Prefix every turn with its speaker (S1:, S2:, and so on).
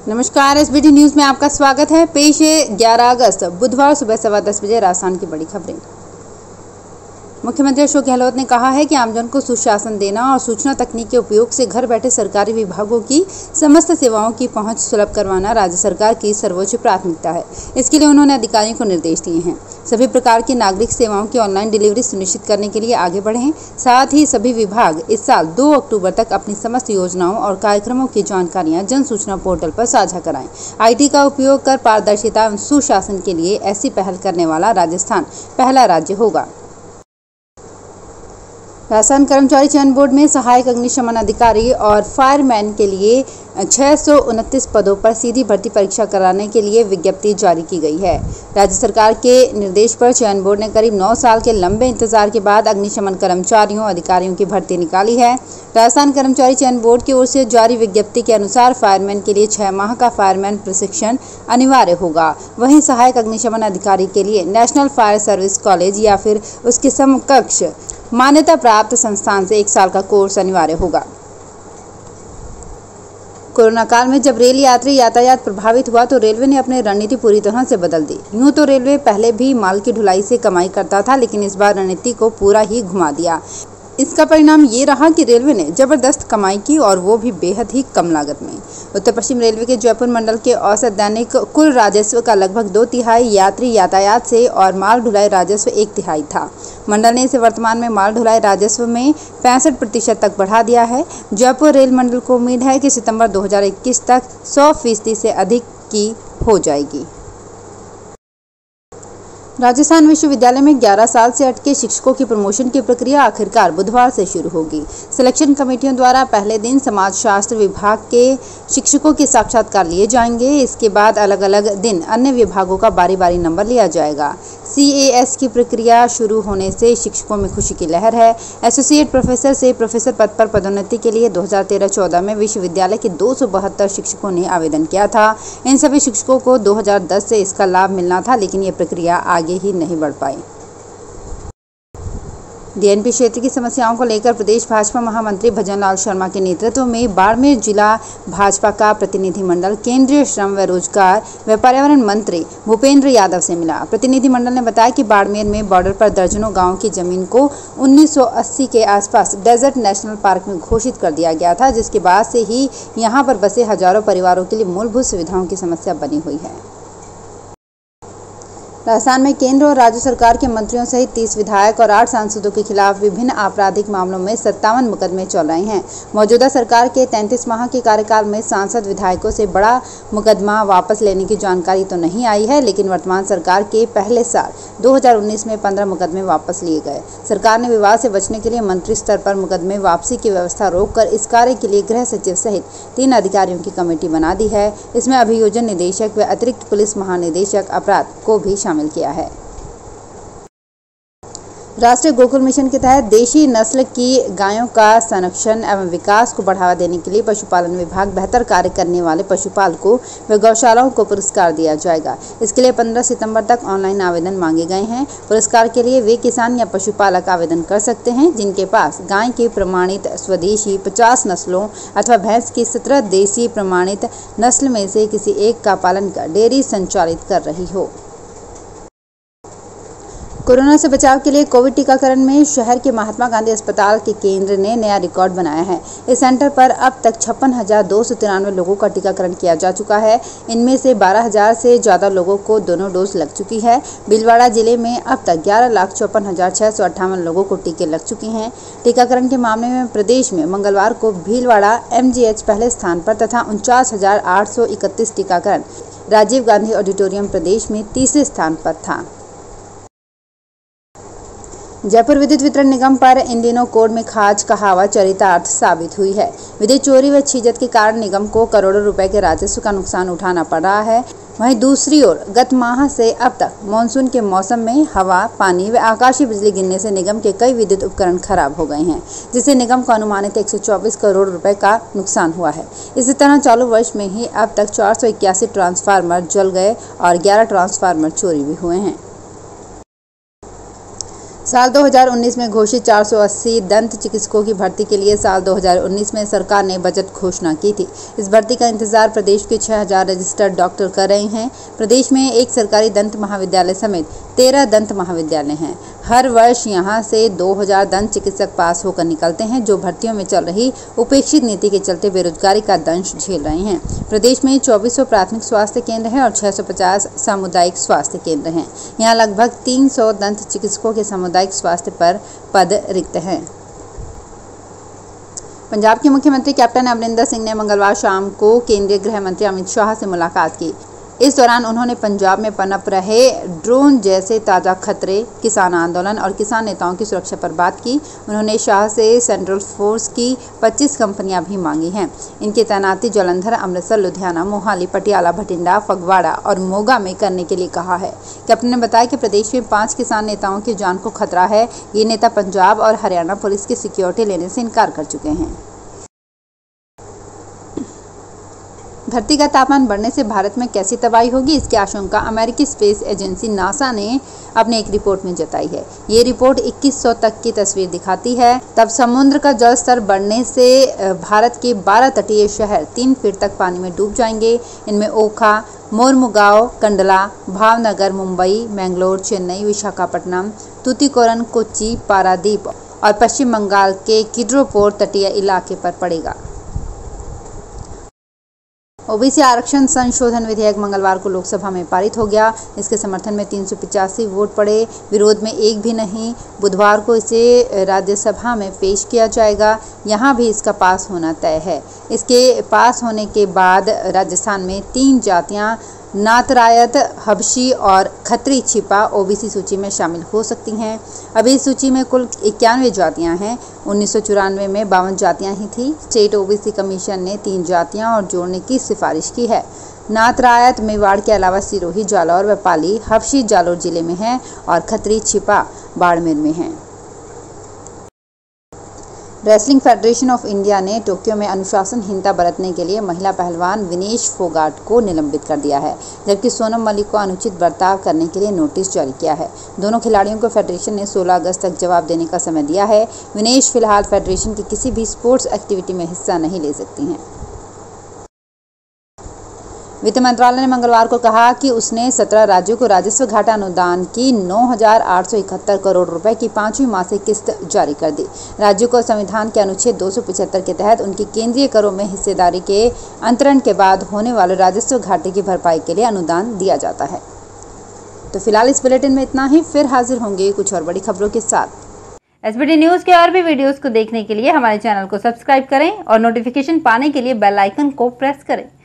S1: नमस्कार, SBT news में आपका स्वागत है। पेश है 11 अगस्त बुधवार सुबह 10:15 बजे राजस्थान की बड़ी खबरें। मुख्यमंत्री अशोक गहलोत ने कहा है कि आमजन को सुशासन देना और सूचना तकनीक के उपयोग से घर बैठे सरकारी विभागों की समस्त सेवाओं की पहुंच सुलभ करवाना राज्य सरकार की सर्वोच्च प्राथमिकता है। इसके लिए उन्होंने अधिकारियों को निर्देश दिए हैं। सभी प्रकार की नागरिक सेवाओं की ऑनलाइन डिलीवरी सुनिश्चित करने के लिए आगे बढ़ें। साथ ही सभी विभाग इस साल 2 अक्टूबर तक अपनी समस्त योजनाओं और कार्यक्रमों की जानकारियां जन सूचना पोर्टल पर साझा कराएं। IT का उपयोग कर पारदर्शिता एवं सुशासन के लिए ऐसी पहल करने वाला राजस्थान पहला राज्य होगा। राजस्थान कर्मचारी चयन बोर्ड में सहायक अग्निशमन अधिकारी और फायरमैन के लिए 629 पदों पर सीधी भर्ती परीक्षा कराने के लिए विज्ञप्ति जारी की गई है। राज्य सरकार के निर्देश पर चयन बोर्ड ने करीब 9 साल के लंबे इंतजार के बाद अग्निशमन कर्मचारियों अधिकारियों की भर्ती निकाली है। राजस्थान कर्मचारी चयन बोर्ड की ओर से जारी विज्ञप्ति के अनुसार फायरमैन के लिए 6 माह का फायरमैन प्रशिक्षण अनिवार्य होगा। वहीं सहायक अग्निशमन अधिकारी के लिए नेशनल फायर सर्विस कॉलेज या फिर उसके समकक्ष मान्यता प्राप्त संस्थान से 1 साल का कोर्स अनिवार्य होगा। कोरोना काल में जब रेल यात्री यातायात प्रभावित हुआ तो रेलवे ने अपनी रणनीति पूरी तरह से बदल दी। यूं तो रेलवे पहले भी माल की ढुलाई से कमाई करता था, लेकिन इस बार रणनीति को पूरा ही घुमा दिया। इसका परिणाम ये रहा कि रेलवे ने जबरदस्त कमाई की और वो भी बेहद ही कम लागत में। उत्तर पश्चिम रेलवे के जयपुर मंडल के औसत दैनिक कुल राजस्व का लगभग 2/3 यात्री यातायात से और माल ढुलाई राजस्व 1/3 था। मंडल ने इसे वर्तमान में माल ढुलाई राजस्व में 65% तक बढ़ा दिया है। जयपुर रेल मंडल को उम्मीद है कि सितंबर 2021 तक 100% से अधिक की हो जाएगी। राजस्थान विश्वविद्यालय में 11 साल से अटके शिक्षकों की प्रमोशन की प्रक्रिया आखिरकार बुधवार से शुरू होगी। सिलेक्शन कमेटियों द्वारा पहले दिन समाजशास्त्र विभाग के शिक्षकों के साक्षात्कार लिए जाएंगे। इसके बाद अलग अलग दिन अन्य विभागों का बारी बारी नंबर लिया जाएगा। CAS की प्रक्रिया शुरू होने से शिक्षकों में खुशी की लहर है। एसोसिएट प्रोफेसर से प्रोफेसर पद पर पदोन्नति के लिए 2013-14 में विश्वविद्यालय के 272 शिक्षकों ने आवेदन किया था। इन सभी शिक्षकों को 2010 से इसका लाभ मिलना था, लेकिन ये प्रक्रिया आगे ही नहीं बढ़ पाई। DNP क्षेत्र की समस्याओं को लेकर प्रदेश भाजपा महामंत्री भजनलाल शर्मा के नेतृत्व में बाड़मेर जिला भाजपा का प्रतिनिधिमंडल केंद्रीय श्रम व रोजगार व पर्यावरण मंत्री भूपेंद्र यादव से मिला। प्रतिनिधिमंडल ने बताया कि बाड़मेर में बॉर्डर पर दर्जनों गांवों की जमीन को 1980 के आसपास डेजर्ट नेशनल पार्क में घोषित कर दिया गया था, जिसके बाद से ही यहां पर बसे हजारों परिवारों के लिए मूलभूत सुविधाओं की समस्या बनी हुई है। राजस्थान में केंद्र और राज्य सरकार के मंत्रियों सहित 30 विधायक और 8 सांसदों के खिलाफ विभिन्न आपराधिक मामलों में 57 मुकदमे चल रहे हैं। मौजूदा सरकार के 33 माह के कार्यकाल में सांसद विधायकों से बड़ा मुकदमा वापस लेने की जानकारी तो नहीं आई है, लेकिन वर्तमान सरकार के पहले साल 2019 में 15 मुकदमे वापस लिए गए। सरकार ने विवाद से बचने के लिए मंत्री स्तर पर मुकदमे वापसी की व्यवस्था रोककर इस कार्य के लिए गृह सचिव सहित 3 अधिकारियों की कमेटी बना दी है। इसमें अभियोजन निदेशक व अतिरिक्त पुलिस महानिदेशक अपराध को भी शामिल किया है। राष्ट्रीय गोकुल मिशन के तहत देशी नस्ल की गायों का संरक्षण एवं विकास को बढ़ावा देने के लिए पशुपालन विभाग बेहतर कार्य करने वाले पशुपालकों व गौशालाओं को पुरस्कार दिया जाएगा। इसके लिए 15 सितंबर तक ऑनलाइन आवेदन मांगे गए हैं। पुरस्कार के लिए वे किसान या पशुपालक आवेदन कर सकते हैं जिनके पास गाय की प्रमाणित स्वदेशी 50 नस्लों अथवा भैंस की 17 देसी प्रमाणित नस्ल में से किसी एक का पालन कर डेयरी संचालित कर रही हो। कोरोना से बचाव के लिए कोविड टीकाकरण में शहर के महात्मा गांधी अस्पताल के केंद्र ने नया रिकॉर्ड बनाया है। इस सेंटर पर अब तक 56,293 लोगों का टीकाकरण किया जा चुका है। इनमें से 12,000 से ज़्यादा लोगों को दोनों डोज लग चुकी है। भीलवाड़ा जिले में अब तक 11,54,658 लोगों को टीके लग चुके हैं। टीकाकरण के मामले में प्रदेश में मंगलवार को भीलवाड़ा MGH पहले स्थान पर तथा 49,831 टीकाकरण राजीव गांधी ऑडिटोरियम प्रदेश में तीसरे स्थान पर था। जयपुर विद्युत वितरण निगम पर इन दिनों कोर्ट में खाज कहावत चरितार्थ साबित हुई है। विद्युत चोरी व छीजत के कारण निगम को करोड़ों रुपए के राजस्व का नुकसान उठाना पड़ रहा है। वहीं दूसरी ओर गत माह से अब तक मानसून के मौसम में हवा, पानी व आकाशीय बिजली गिरने से निगम के कई विद्युत उपकरण खराब हो गए हैं, जिससे निगम को अनुमानित 124 करोड़ रुपए का नुकसान हुआ है। इसी तरह चालू वर्ष में ही अब तक 481 ट्रांसफार्मर जल गए और 11 ट्रांसफार्मर चोरी भी हुए हैं। साल 2019 में घोषित 480 दंत चिकित्सकों की भर्ती के लिए साल 2019 में सरकार ने बजट घोषणा की थी। इस भर्ती का इंतजार प्रदेश के 6000 रजिस्टर्ड डॉक्टर कर रहे हैं। प्रदेश में एक सरकारी दंत महाविद्यालय समेत 13 दंत महाविद्यालय हैं। हर वर्ष यहां से 2000 दंत चिकित्सक पास होकर निकलते हैं, जो भर्तियों में चल रही उपेक्षित नीति के चलते बेरोजगारी का दंश झेल रहे हैं। प्रदेश में 2400 प्राथमिक स्वास्थ्य केंद्र हैं और 650 सामुदायिक स्वास्थ्य केंद्र हैं। यहाँ लगभग 300 दंत चिकित्सकों के सामुदायिक स्वास्थ्य पर पद रिक्त हैं। पंजाब के मुख्यमंत्री कैप्टन अमरिंदर सिंह ने मंगलवार शाम को केंद्रीय गृह मंत्री अमित शाह से मुलाकात की। इस दौरान उन्होंने पंजाब में पनप रहे ड्रोन जैसे ताज़ा खतरे, किसान आंदोलन और किसान नेताओं की सुरक्षा पर बात की। उन्होंने शाह से सेंट्रल फोर्स की 25 कंपनियां भी मांगी हैं। इनकी तैनाती जालंधर, अमृतसर, लुधियाना, मोहाली, पटियाला, भटिंडा, फगवाड़ा और मोगा में करने के लिए कहा है। कैप्टन ने बताया कि प्रदेश में 5 किसान नेताओं की जान को खतरा है। ये नेता पंजाब और हरियाणा पुलिस की सिक्योरिटी लेने से इनकार कर चुके हैं। धरती का तापमान बढ़ने से भारत में कैसी तबाही होगी, इसकी आशंका अमेरिकी स्पेस एजेंसी नासा ने अपने एक रिपोर्ट में जताई है। ये रिपोर्ट 2100 तक की तस्वीर दिखाती है। तब समुद्र का जल स्तर बढ़ने से भारत के 12 तटीय शहर 3 फीट तक पानी में डूब जाएंगे। इनमें ओखा, मोरमुगांव, कंडला, भावनगर, मुंबई, मैंगलोर, चेन्नई, विशाखापट्टनम, तूतीकोरन, कोच्चि, पारादीप और पश्चिम बंगाल के किड्रोपोर तटीय इलाके पर पड़ेगा। ओबीसी आरक्षण संशोधन विधेयक मंगलवार को लोकसभा में पारित हो गया। इसके समर्थन में 385 वोट पड़े, विरोध में एक भी नहीं। बुधवार को इसे राज्यसभा में पेश किया जाएगा। यहाँ भी इसका पास होना तय है। इसके पास होने के बाद राजस्थान में 3 जातियाँ नातरायत, हबशी और खत्री छिपा ओबीसी सूची में शामिल हो सकती हैं। अभी इस सूची में कुल 91 जातियां हैं। 1994 में 52 जातियां ही थी। स्टेट ओबीसी कमीशन ने 3 जातियां और जोड़ने की सिफारिश की है। नातरायत मेवाड़ के अलावा सिरोही, जालौर व पाली, हबशी जालौर जिले में है और खत्री छिपा बाड़मेर में है। रेसलिंग फेडरेशन ऑफ इंडिया ने टोक्यो में अनुशासनहीनता बरतने के लिए महिला पहलवान विनेश फोगाट को निलंबित कर दिया है, जबकि सोनम मलिक को अनुचित बर्ताव करने के लिए नोटिस जारी किया है। दोनों खिलाड़ियों को फेडरेशन ने 16 अगस्त तक जवाब देने का समय दिया है। विनेश फिलहाल फेडरेशन की किसी भी स्पोर्ट्स एक्टिविटी में हिस्सा नहीं ले सकती हैं। वित्त मंत्रालय ने मंगलवार को कहा कि उसने 17 राज्यों को राजस्व घाटा अनुदान की 9,871 करोड़ रुपए की 5वीं मासिक किस्त जारी कर दी। राज्यों को संविधान के अनुच्छेद 275 के तहत उनकी केंद्रीय करों में हिस्सेदारी के अंतरण के बाद होने वाले राजस्व घाटे की भरपाई के लिए अनुदान दिया जाता है। तो फिलहाल इस बुलेटिन में इतना ही। फिर हाजिर होंगे कुछ और बड़ी खबरों के साथ।
S2: एसबीटी न्यूज के और भी वीडियोस को देखने के लिए हमारे चैनल को सब्सक्राइब करें और नोटिफिकेशन पाने के लिए बेल आइकन को प्रेस करें।